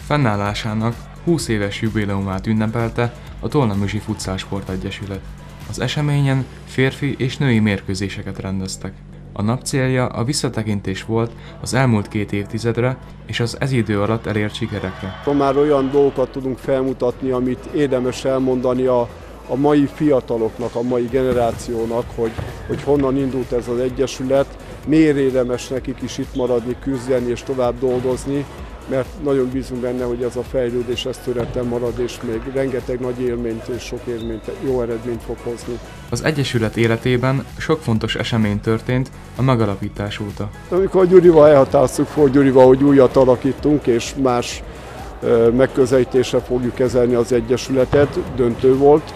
Fennállásának 20 éves jubileumát ünnepelte a Tolnamüzsi Futsal Sport Egyesület. Az eseményen férfi és női mérkőzéseket rendeztek. A nap célja a visszatekintés volt az elmúlt 2 évtizedre és az ez idő alatt elért sikerekre. Már olyan dolgokat tudunk felmutatni, amit érdemes elmondani a mai fiataloknak, a mai generációnak, hogy honnan indult ez az egyesület, miért érdemes nekik is itt maradni, küzdeni és tovább dolgozni, mert nagyon bízunk benne, hogy ez a fejlődés ez töretlen marad, és még rengeteg nagy élményt és sok élményt, jó eredményt fog hozni. Az egyesület életében sok fontos esemény történt a megalapítás óta. Amikor Gyurival elhatároztuk hogy újat alakítunk, és más megközelítésre fogjuk kezelni az egyesületet, döntő volt.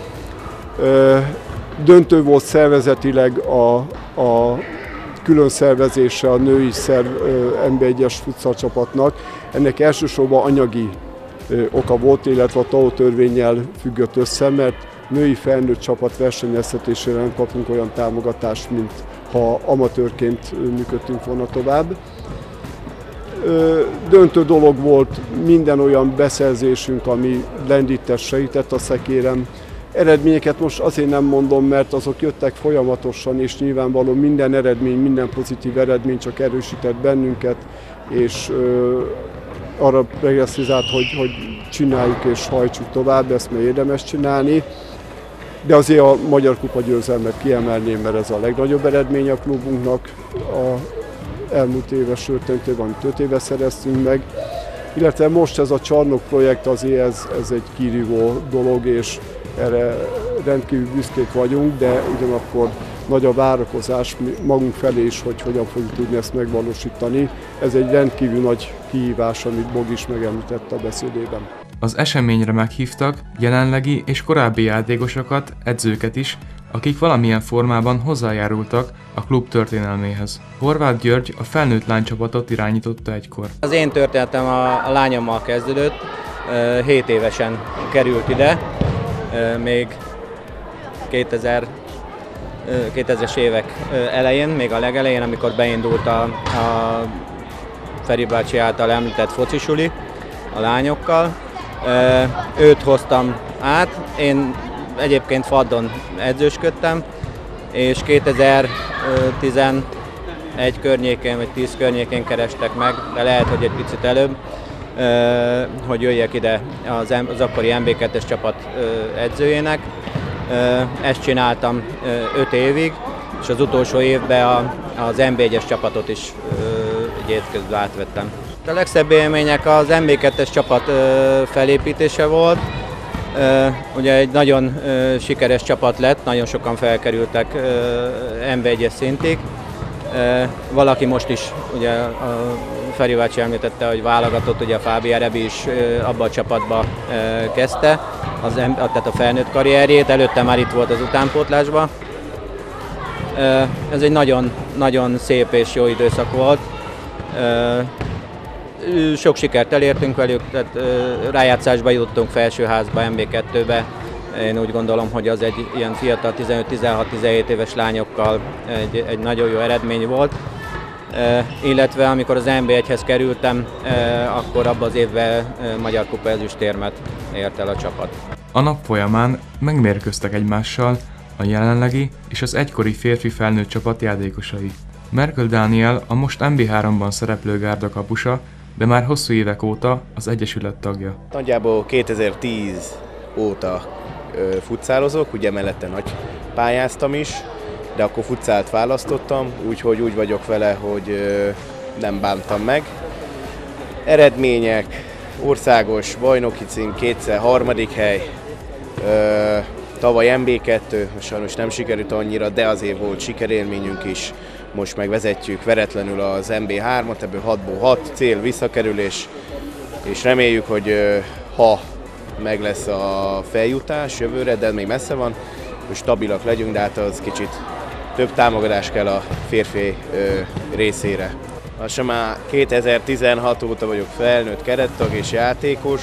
Döntő volt szervezetileg a külön szervezése a női NB1-es futsal csapatnak. Ennek elsősorban anyagi oka volt, illetve a TAO törvénnyel függött össze, mert női felnőtt csapat versenyeztetésére nem kapunk olyan támogatást, mint ha amatőrként működtünk volna tovább. Döntő dolog volt minden olyan beszerzésünk, ami lendített, segített a szekérem. Eredményeket most azért nem mondom, mert azok jöttek folyamatosan, és nyilvánvaló minden eredmény, minden pozitív eredmény csak erősített bennünket, és arra pregresszizált, hogy csináljuk és hajtsuk tovább, ezt még érdemes csinálni. De azért a Magyar Kupa győzelmet kiemelném, mert ez a legnagyobb eredmény a klubunknak. A elmúlt éves döntőben, amit 5 éve szereztünk meg. Illetve most ez a csarnok projekt azért ez egy kirívó dolog, és erre rendkívül büszkék vagyunk, de ugyanakkor nagy a várakozás magunk felé is, hogy hogyan fogjuk tudni ezt megvalósítani. Ez egy rendkívül nagy kihívás, amit Bog is megemlített a beszédében. Az eseményre meghívtak jelenlegi és korábbi játékosokat, edzőket is, akik valamilyen formában hozzájárultak a klub történelméhez. Horváth György a felnőtt lánycsapatot irányította egykor. Az én történetem a lányommal kezdődött, 7 évesen került ide, még 2000-es évek elején, még a legelején, amikor beindult a Feri bácsi által említett focisuli a lányokkal. Őt hoztam át, én egyébként Faddon edzősködtem, és 2011 környékén vagy 10 környékén kerestek meg, de lehet, hogy egy picit előbb, hogy jöjjek ide az akkori MB2-es csapat edzőjének. Ezt csináltam 5 évig, és az utolsó évben az MB1-es csapatot is egy év közben átvettem. A legszebb élmények az MB2-es csapat felépítése volt. Ugye egy nagyon sikeres csapat lett, nagyon sokan felkerültek MB1-es szintig. Valaki most is, ugye a Feri bácsi említette, hogy válogatott, ugye a Fábi Erebi is abba a csapatba kezdte, tehát a felnőtt karrierjét, előtte már itt volt az utánpótlásban. Ez egy nagyon, nagyon szép és jó időszak volt. Sok sikert elértünk velük, tehát rájátszásba jutottunk felsőházba, MB2-be. Én úgy gondolom, hogy az egy ilyen fiatal 15-16-17 éves lányokkal egy nagyon jó eredmény volt. Illetve amikor az NB1-hez kerültem, akkor abban az évben Magyar Kupa ezüstérmet ért el a csapat. A nap folyamán megmérkőztek egymással a jelenlegi és az egykori férfi felnőtt csapat játékosai. Merkel Dániel a most MB3-ban szereplő gárda kapusa, de már hosszú évek óta az egyesület tagja. Nagyjából 2010 óta futszálozok, ugye mellette nagy pályáztam is, de akkor futszált választottam, úgyhogy úgy vagyok vele, hogy nem bántam meg. Eredmények, országos bajnoki cím, 2-szer 3. hely, tavaly MB2, sajnos nem sikerült annyira, de azért volt sikerélményünk is. Most meg vezetjük veretlenül az MB3-at, ebből 6-ból 6, cél visszakerülés, és reméljük, hogy ha meg lesz a feljutás jövőre, de még messze van, hogy stabilak legyünk, de hát az kicsit több támogatás kell a férfi részére. Lassan már 2016 óta vagyok felnőtt kerettag és játékos.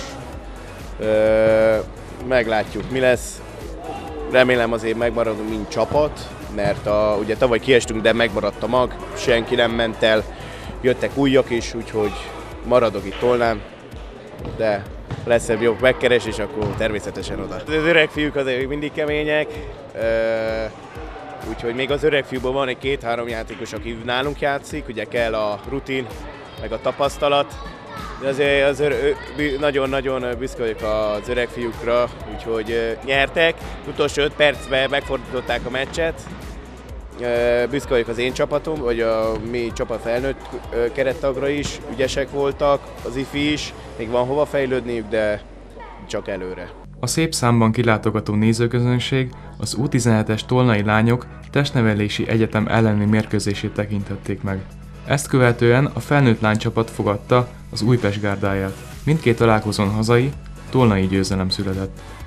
Meglátjuk, mi lesz. Remélem azért megmaradunk, mint csapat, mert ugye tavaly kiestünk, de megmaradt a mag, senki nem ment el, jöttek újak is, úgyhogy maradok itt Tolnán. de lesz egy jobb megkeresés, akkor természetesen oda. Az öreg fiúk azért mindig kemények, úgyhogy még az öreg fiúban van egy 2-3 játékos, aki nálunk játszik, ugye kell a rutin, meg a tapasztalat, de azért nagyon-nagyon büszke vagyok az öreg fiúkra, úgyhogy nyertek, utolsó 5 percben megfordították a meccset. Büszke vagyok az én csapatom, vagy a mi csapat felnőtt kerettagra is, ügyesek voltak, az ifi is, még van hova fejlődniük, de csak előre. A szép számban kilátogató nézőközönség az U17-es tolnai lányok testnevelési egyetem elleni mérkőzését tekintették meg. Ezt követően a felnőtt lánycsapat fogadta az Újpest gárdáját. Mindkét találkozón hazai, tolnai győzelem született.